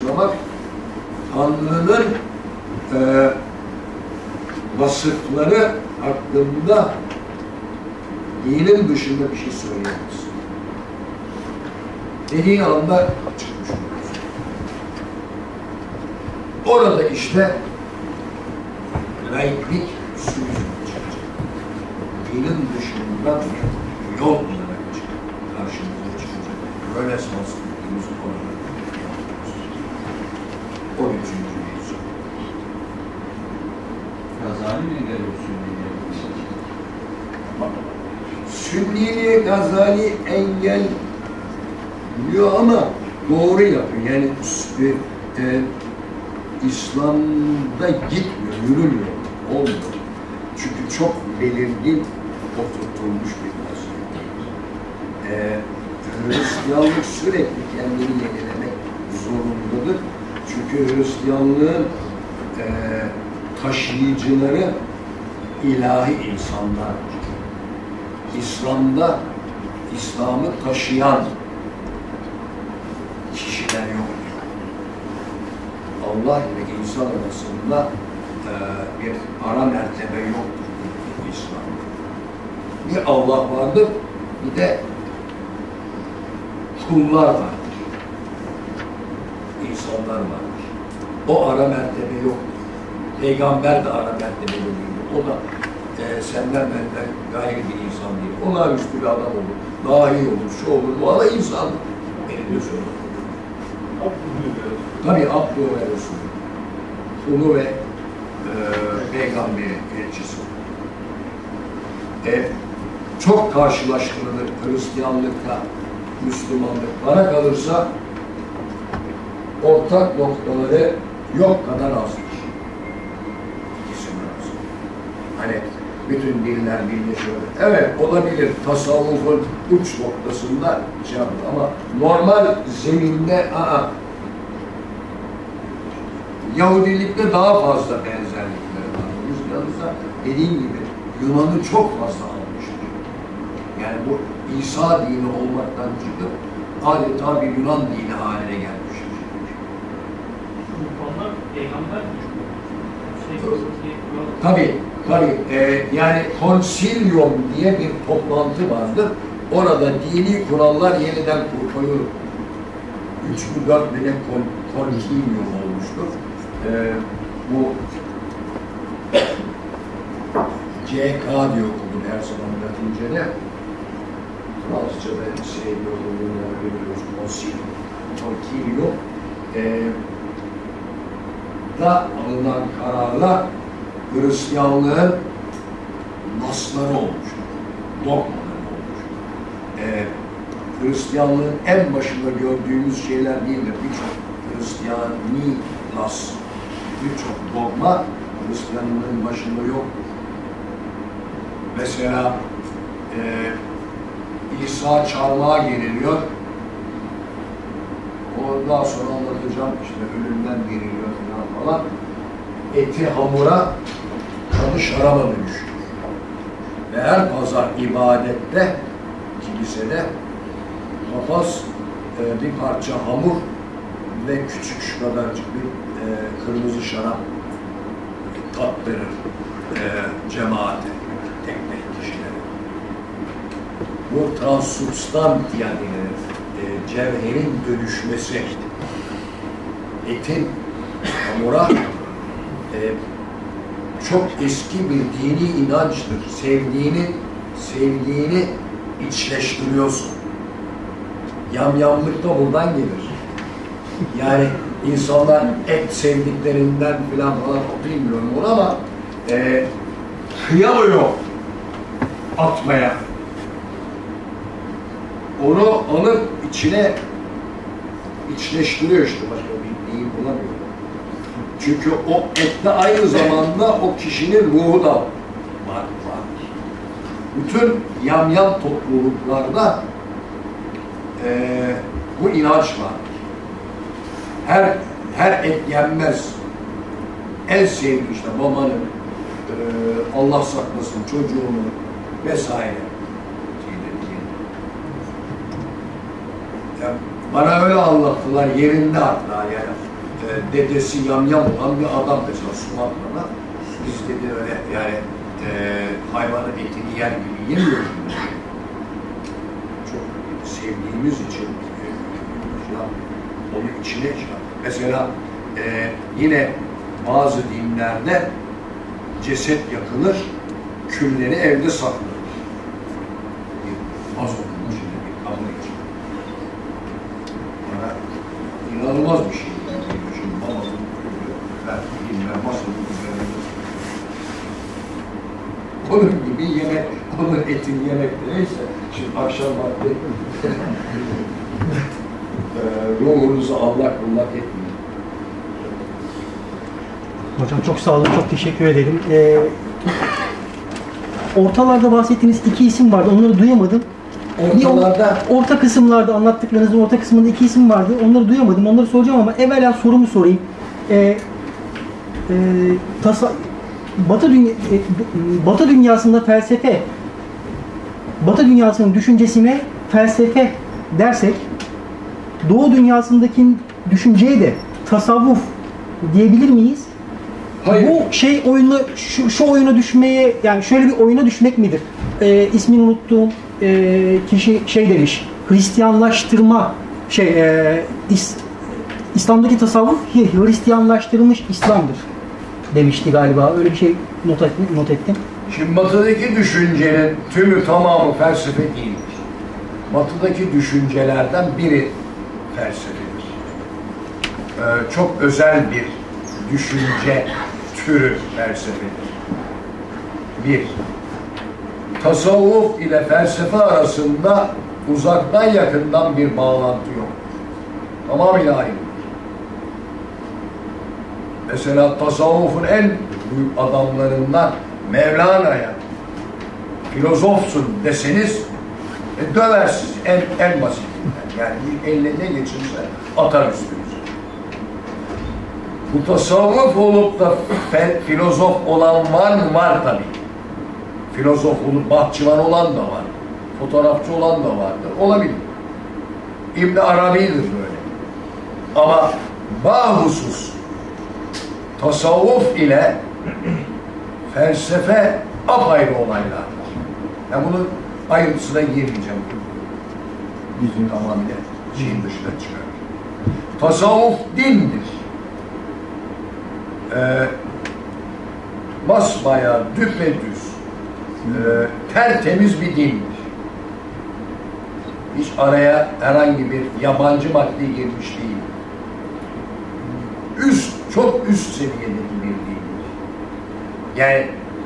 suçlamak, Tanrı'nın vasıfları hakkında dinin dışında bir şey söyleyemez. Dediğin anda çıkmış oluyorsun. Orada işte laiklik sürüsü çıkacak. Dinin dışında bir yol olarak karşımıza çıkacak. Rönesans dediğimiz konuda. O üçüncü mevzu. Gazali mi geliyor Sünniliğe? Sünniliğe Gazali engelliyor ama doğru yapıyor. Yani İslam'da gitmiyor, yürümüyor, olmuyor. Çünkü çok belirgin oturtulmuş bir mesele. Hristiyanlık sürekli kendini yenilemek zorundadır. Çünkü Hristiyanlığın taşıyıcıları ilahi insanlardır. İslam'da İslam'ı taşıyan kişiler yoktur. Allah ile insan arasında bir ara mertebe yoktur İslam'da. Bir Allah vardır, bir de kullar vardır. İnsanlar vardır. O ara mertebe yoktur. Peygamber de ara mertebe değildir. O da senden benden gayri bir insan değil. Olağanüstü bir adam olur. Daha iyi olur, şu olur. Bu da insan. Beni diyor sonra. Tabii Abdü ve Resulü. Kulu ve peygamberi elçisi. Çok karşılaştırılır Hristiyanlıkla Müslümanlık. Bana kalırsa ortak noktaları yok kadar azdır. İkisinin arasında. Hani bütün diller birleşiyor. Evet, olabilir. Tasavvufun uç noktasında şey yapıyor ama normal zeminde Yahudilikte daha fazla benzerlikleri var. Yalnızca dediğim gibi Yunan'ı çok fazla almıştır. Yani bu İsa dini olmaktan çıkıp adeta bir Yunan dini haline gelmiştir. Onlar peygamber Tabii. Yani konsilium diye bir toplantı vardır. Orada dini kurallar yeniden koyulur. 3-4 bine konsilium olmuştur. Bu CK diye okudum her zaman Latince'de. Fransızca'da biliyoruz konsilium. Da alınan kararlar Hristiyanlığın nasları olmuştur, dogmaları olmuştur. Hristiyanlığın en başında gördüğümüz şeyler değildir. Birçok Hristiyani nas, birçok dogma Hristiyanlığın başında yoktur. Mesela İsa çarmıha geriliyor. Ondan sonra anlatacağım işte ölümden geriliyor falan. Eti hamura, kanı şaraba dönüşüyor. Ve her pazar ibadette, kilisede papaz bir parça hamur ve küçük şu kadarcık bir kırmızı şarap tattırır cemaate, tek tek kişilere. Bu transsubstant yani cevherin dönüşmesi, etin hamura çok eski bir dini inançtır. Sevdiğini içleştiriyorsun. Yamyamlık da buradan gelir. Yani insanlar et sevdiklerinden falan bilmiyorum onu ama kıyamıyor atmaya. Onu alıp içine içleştiriyor işte. Başka bir deyim bulamıyor. Çünkü o ette aynı zamanda o kişinin ruhu da var. Bütün yamyam topluluklarda bu inanç var. Her et yenmez. En sevdiği işte babanın, Allah saklasın çocuğunu vesaire. Yani bana öyle anlattılar yerinde hatta yani. dedesi yamyam olan bir adam mesela Sumatra'da. Biz dedi öyle yani hayvanın etini yer gibi yemiyoruz. Çok sevdiğimiz için onun içine çıkar. Mesela yine bazı dinlerde ceset yakılır, külleri evde saklanır. Az olmuş bir kanlı için. Yani inanılmaz bir şey. Şimdi babamın ben bilmem masanın üzerinde. Onun gibi yemek, onun etini yemek neyse, şimdi akşam vakti ruhunuzu allak bullak etmeyin. Hocam çok sağ olun, çok teşekkür ederim. Ortalarda bahsettiğiniz iki isim vardı, onları duyamadım. Ortalarda? Orta kısımlarda, anlattıklarınızın orta kısmında iki isim vardı, onları duyamadım, onları soracağım ama evvela sorumu sorayım. Batı dünyasında felsefe, Batı dünyasının düşüncesine felsefe dersek, Doğu dünyasındaki düşünceye de tasavvuf diyebilir miyiz? Hayır. Bu şey oyunu, şu oyuna düşmeye, yani şöyle bir oyuna düşmek midir? İsmini unuttuğum kişi şey demiş, Hristiyanlaştırma, İslam'daki tasavvuf Hristiyanlaştırılmış İslam'dır demişti galiba. Öyle bir şey not ettim. Şimdi batıdaki düşüncenin tümü tamamı felsefe değildir. Batıdaki düşüncelerden biri felsefedir. Çok özel bir düşünce türü felsefedir. Bir, tasavvuf ile felsefe arasında uzaktan yakından bir bağlantı yok. Tamamıyla ayrı. Mesela tasavvufun en büyük adamlarından Mevlana'ya filozofsun deseniz döversiz en basitinden. Yani bir elle ne geçirse atar üstünüze. Bu tasavvuf olup da filozof olan var mı? Var tabii. Filozof olup bahçıvan olan da var. Fotoğrafçı olan da vardır. Olabilir. İbn Arabi'dir böyle. Ama bahusus tasavvuf ile felsefe apayrı olaylardır. Yani bunun ayrıntısına girmeyeceğim. Bizim tamamıyla şeyin dışına çıkar. Tasavvuf dindir. Basbayağı, düpedüz, tertemiz bir dindir. Hiç araya herhangi bir yabancı madde girmiş değil. Çok üst seviyedeki bir dindir. Yani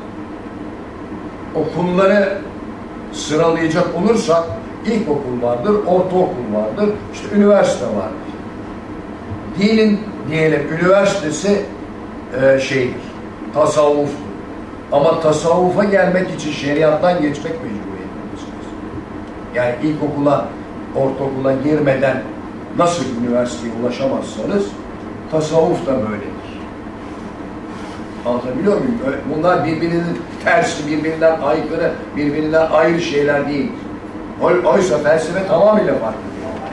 okulları sıralayacak olursak ilkokul vardır, ortaokul vardır, işte üniversite vardır. Dinin diyelim üniversitesi şeydir, tasavvuftur. Ama tasavvufa gelmek için şeriattan geçmek mecburiyetindesiniz. Yani ilkokula, ortaokula girmeden nasıl üniversiteye ulaşamazsanız tasavvuf da böyledir. Anlatabiliyor muyum? Bunlar birbirinin tersi, birbirinden aykırı, birbirinden ayrı şeyler değil. Oysa felsefe tamamıyla farklı.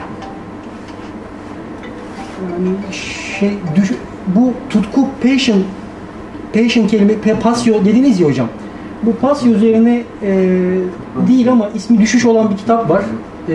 Bu tutku, passion kelime, passion dediniz ya hocam. Bu passion üzerine değil ama ismi Düşüş olan bir kitap var.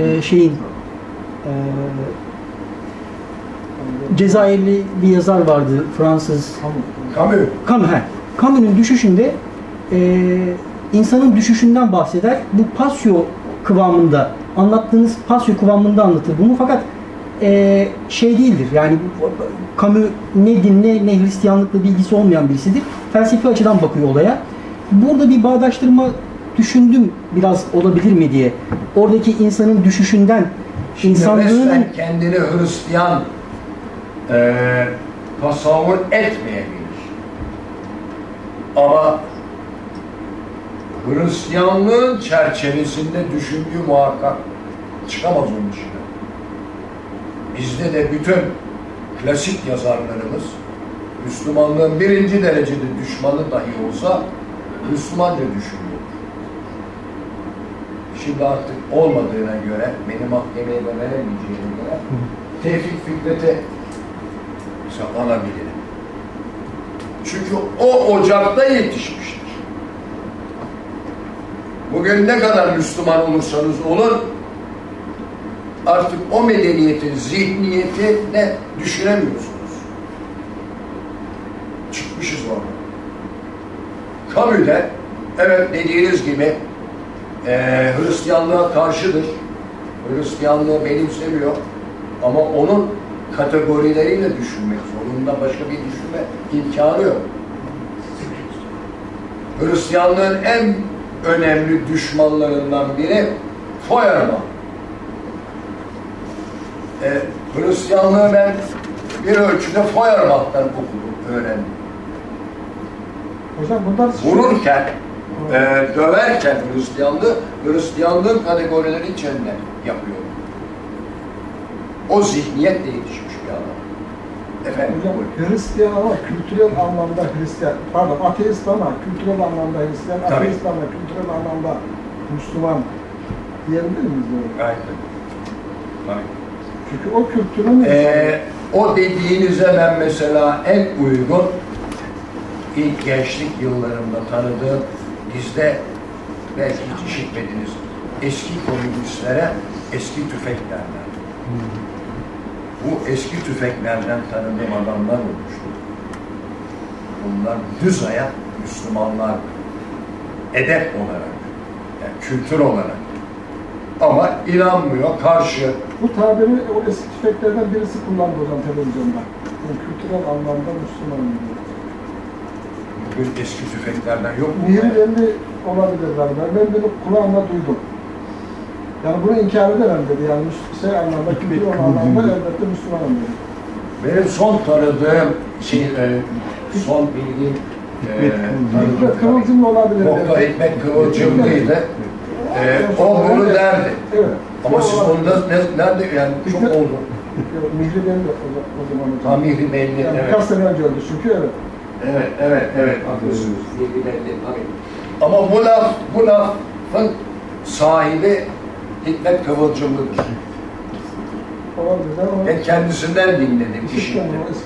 Cezayirli bir yazar vardı, Fransız. Camus'un Düşüşünde insanın düşüşünden bahseder. Bu passion kıvamında, anlattığınız passion kıvamında anlatır bunu, fakat şey değildir. Yani Camus ne dinle ne Hristiyanlıkla bilgisi olmayan birisidir. Felsefi açıdan bakıyor olaya. Burada bir bağdaştırma düşündüm biraz, olabilir mi diye. Oradaki insanın düşüşünden, insanlığının kendini Hristiyan tasavvur etmeyebilir. Ama Hristiyanlığın çerçevesinde düşündüğü muhakkak çıkamaz onun dışına. Bizde de bütün klasik yazarlarımız Müslümanlığın birinci derecede düşmanı dahi olsa Müslümanca düşünüyor. Şimdi artık olmadığına göre, benim mahkemeye de veremeyeceğine göre Tevfik Fikret'e Mesela ana bilim. Çünkü o ocakta yetişmiştir. Bugün ne kadar Müslüman olursanız olun, artık o medeniyetin zihniyetini düşünemiyorsunuz. Çıkmışız orada. Kabul'de, evet dediğiniz gibi Hristiyanlığa karşıdır. Hristiyanlığı benimsemiyor. Ama onun kategorileriyle düşünmek zorunda, başka bir düşünme imkanı yok. Hristiyanlığın en önemli düşmanlarından biri Feuerbach. Hristiyanlığı ben bir ölçüde Feuerbach'tan okudum, öğrendim. Hocam bunlar vururken, döverken Hristiyanlığın kategorileri içinde yapıyor. O zihniyetle yetişmiş bir adam. Efendim? Hocam Hristiyan ama kültürel anlamda Hristiyan, pardon ateist ama kültürel anlamda Hristiyan, ateist ama kültürel anlamda Müslüman diyebilir miyiz böyle? Aynen. Tabii. Çünkü o kültürün o dediğinize ben mesela en uygun ilk gençlik yıllarımda tanıdığım, bizde belki hiç işitmediniz, eski komünistlere eski tüfek derler. Bu eski tüfeklerden tanıdığım adamlar olmuştu. Bunlar düz ayak Müslümanlar, edep olarak, yani kültür olarak. Ama inanmıyor, karşı. bu tabiri o eski tüfeklerden birisi kullandı hocam televizyonda. Yani kültürel anlamda Müslüman diyor. Bugün eski tüfeklerden yok mu? Mihri olabilir galiba. Ben bunu kulağımla duydum. Yani bunu inkar edemem dedi. Yani şey anlamda, kültürel anlamda elbette Müslümanım dedi. Benim son tanıdığım son bildiğim Hikmet Kıvılcımlı olabilir. Doktor Hikmet Kıvılcımlıydı. O bunu derdi. Evet. Ama siz bunu nerede yani çok oldu. Mihri belli o zaman. Mihri belli. Yani Evet. birkaç sene önce öldü çünkü evet. Evet. Haklısınız. Mihri belli tabii. Ama bu lafın sahibi Hikmet Kıvılcımlı'dır. Olabilir ama Ben kendisinden dinledim işittim.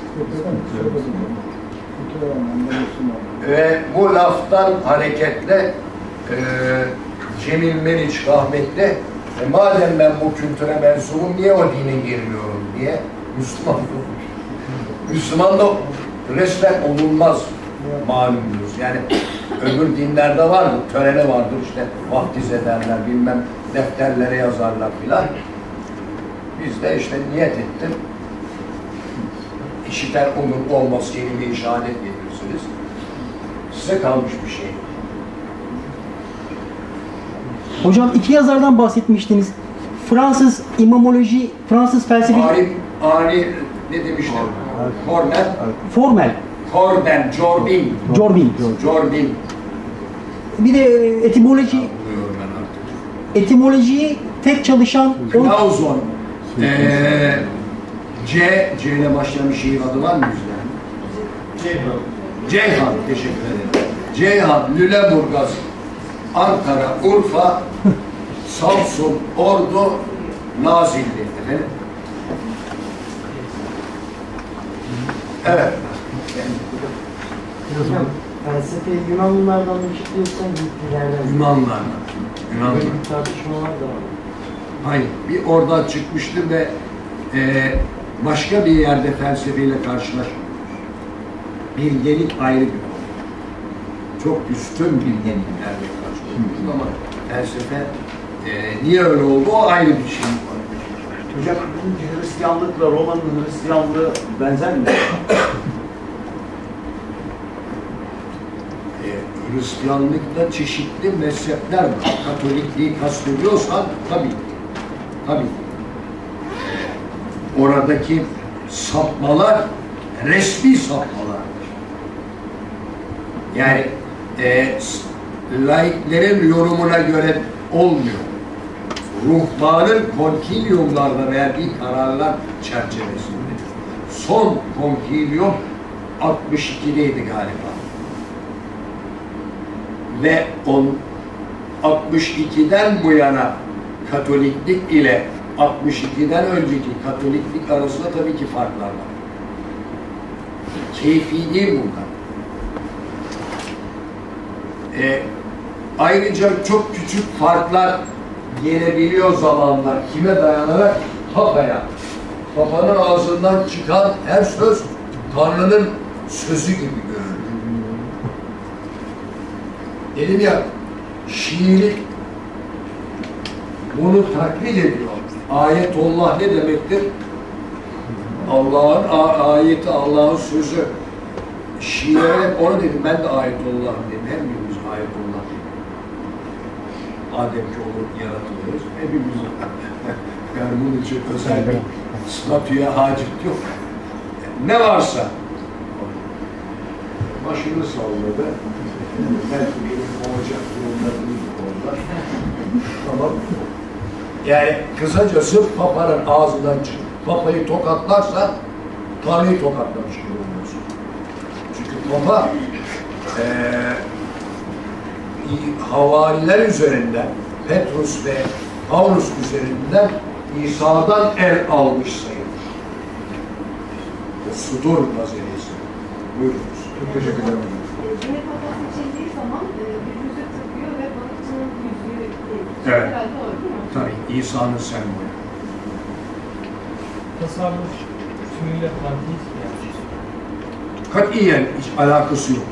Ve bu laftan hareketle Cemil Meriç rahmetli madem ben bu kültüre mensubum niye o dine girmiyorum diye Müslüman olmuş. Müslüman da resmen olunmaz malumunuz. Yani öbür dinlerde vardır, töreni vardır işte vaftiz ederler, bilmem defterlere yazarlar filan. Biz de işte niyet ettim. İşiten olur olmaz kelime-i şehadet getirsiniz. Size kalmış bir şey. Hocam iki yazardan bahsetmiştiniz. Fransız imamoloji, Fransız felsefi... Ari ne demiştim? Formel. Jorbin. Bir de etimoloji... Etimolojiyi tek çalışan... Clauson. C ile başlayan bir şehir adı var mı bizde? Ceyhan. Teşekkür ederim. Ceyhan, Lüleburgaz, Ankara, Urfa, Samsun, Ordu, Nazilli. Efendim? Evet. Felsefeyi Yunanlılardan mı işitiyorsan Hintlilerden. Yunanlılardan. Böyle bir tartışmalar da var. Hayır. Bir oradan çıkmıştım ve başka bir yerde felsefeyle karşılaşmamış. Bilgelik ayrı bir konu. Çok üstün bilgeliklerle karşılaşmıştım ama felsefe niye öyle oldu o ayrı bir şey. Hocam Hristiyanlıkla Roma'nın Hristiyanlığı benzer mi? Hristiyanlıkta çeşitli mezhepler var. Katolikliği kastediyorsan tabii. Oradaki sapmalar resmi sapmalardır. Yani laiklerin yorumuna göre olmuyor. Ruhbanın konkilyumlarda verdiği kararlar çerçevesinde. Son konkilyum 62'deydi galiba. Ve 62'den bu yana Katoliklik ile 62'den önceki Katoliklik arasında tabii ki farklar var. Keyfi değil bunlar. Ayrıca çok küçük farklar gelebiliyor zamanlar. Kime dayanarak? Papa'ya. Papa'nın ağzından çıkan her söz Tanrı'nın sözü gibi görünür. Dedim ya, şiirlik bunu taklit ediyor. Ayetullah ne demektir? Allah'ın ayeti, Allah'ın sözü. Şiire onu dedim, ben de ayetullah dedim. Hepimiz ayetullah dedim. Ademki olup yaratılıyoruz. Hepimiz yani bunun için özel bir statüye hacet yok. Ne varsa başını salladı. Belki benim olacak durumlarımız orada. Tamam. Yani kısacası Papa'nın ağzından çık. Papa'yı tokatlarsa Tanrı'yı tokatlamış gibi oluyorsun. Çünkü Papa havariler üzerinden, Petrus ve Paulus üzerinden İsa'dan el almış sayılır. O sudur nazaresi. Buyurunuz. Çok teşekkür ederim. Yine Papa seçildiği zaman bir yüzük takıyor ve balıkçının yüzüğü değil. Evet. Herhalde o değil mi? Tabii İsa'nın sembolü. Tasavvuf tümüyle panteist mi yapıyorsun? Katiyen hiç alakası yok.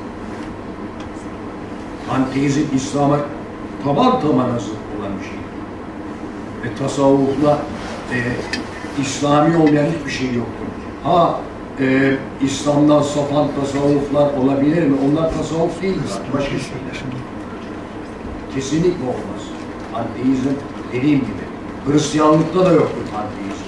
Panteizm İslam'a taban tabana zıt olan bir şey. Ve tasavvufla İslami olmayan hiçbir şey yoktur. Ha İslam'dan sapan tasavvuflar olabilir mi? Onlar tasavvuf değildir. Başka şeyler. Kesinlikle olmaz. Panteizm dediğim gibi. Hristiyanlıkta da yoktur panteizm.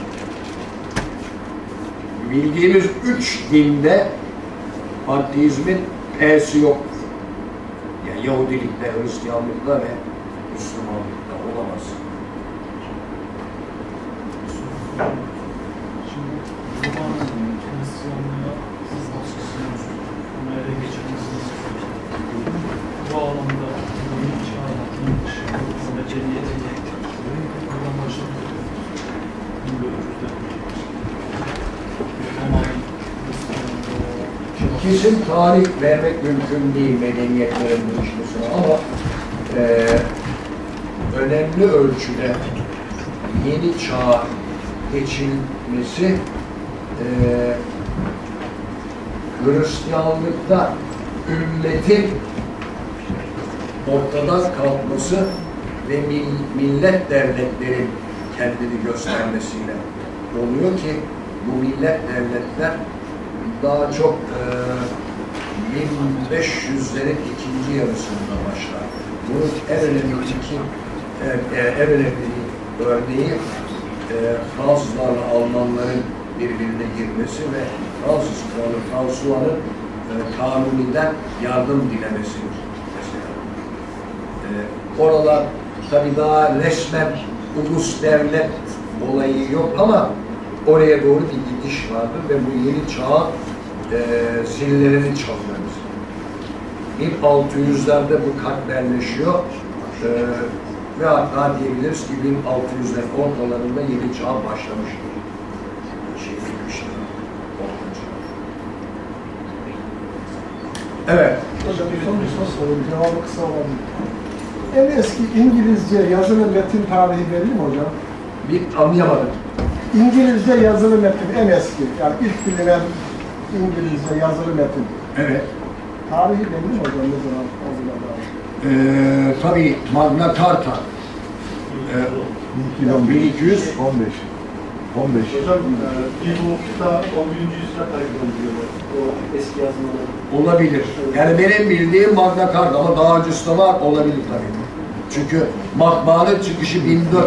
Bildiğimiz 3 dinde panteizmin P'si yoktur. Yani Yahudilikte, Hristiyanlıkta ve Müslümanlıkta olamaz. Şimdi Romanizm, Hristiyanlığa siz nasıl sunuyorsunuz? Bunu ele geçirmesiniz. Bu alanda yeni çağın, yeni dışında, medeniyete buradan başlayabiliriz. Bunu görüşürüz. Roman, Hristiyanlığa, Kesin tarih vermek mümkün değil medeniyetlerin buluşmasına ama önemli ölçüde yeni çağa geçilmesi Hristiyanlıkta ümmetin ortadan kalkması ve millet devletlerin kendini göstermesiyle oluyor ki bu millet devletler daha çok 1500'lerin ikinci yarısında başlar. Bunun en önemli örneği Fransızlarla Almanların birbirine girmesi ve Fransız kralı François'ın Kanuni'den yardım dilemesidir mesela. Oralar tabii daha resmen ulus devlet olayı yok ama oraya doğru bir gidiş vardır ve bu yeni çağın zillerini çalıyoruz. 1600'lerde bu katmerleşiyor ve hatta diyebiliriz ki 1600'lerin ortalarında yeni çağ başlamıştır. Bitmiştir. Evet. Hocam son bir soru sorayım. Cevabı kısa olabilir. En eski İngilizce yazılı metin tarihi belli mi hocam? Bir anlayamadım. İngilizce yazılı metin en eski. Yani ilk bilinen İngilizce yazılı metin. Evet. Tarihi belli mi hocam? Ne zaman hazırladı? Tabii Magna Carta 1215. Hocam bir hukukta 11. yüzyıla kayıtlı diyorlar. O eski yazmaları. Olabilir. Yani benim bildiğim Magna Carta ama daha öncesi de var, olabilir tabii. Çünkü matbaanın çıkışı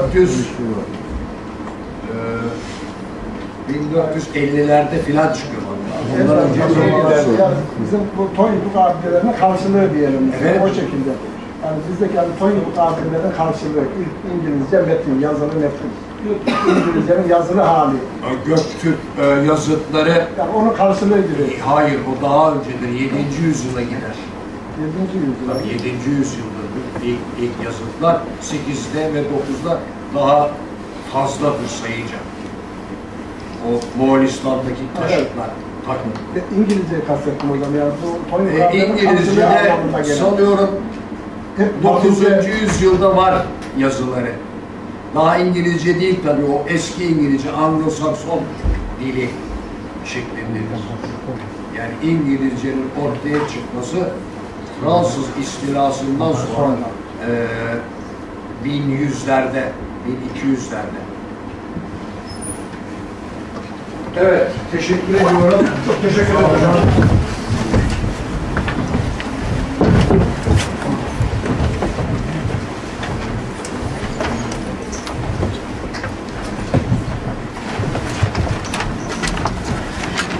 1450'lerde filan çıkıyor. Ondan önce Yani bizim bu Toynbee kabilelerine karşılığı diyelim. Evet. O şekilde. Yani bizdeki yani Toynbee kabilelerine karşılığı. İlk İngilizce metin, yazılı metin. İngilizcenin yazılı hali. Göktürk yazıtları Yani onun karşılığı gibi. hayır, o daha öncedir. 7. yüzyıla gider. 7. yüzyıl. Tabii 7. yüzyıldır ilk yazıtlar. 8'de ve 9'da daha fazladır sayıca. O Moğolistan'daki taşıtlar. Tabii. İngilizce kastettim hocam. Yani bu Tony Carver'ın İngilizce'de anlamında gelen. sanıyorum Hep 9. Latince- yüzyılda var yazıları. Daha İngilizce değil tabii, o eski İngilizce, Anglo-Sakson dili şeklindedir. Yani İngilizcenin ortaya çıkması Fransız istilasından sonra 1100'lerde, 1200'lerde. Evet, teşekkür ediyorum. Çok teşekkür ederim.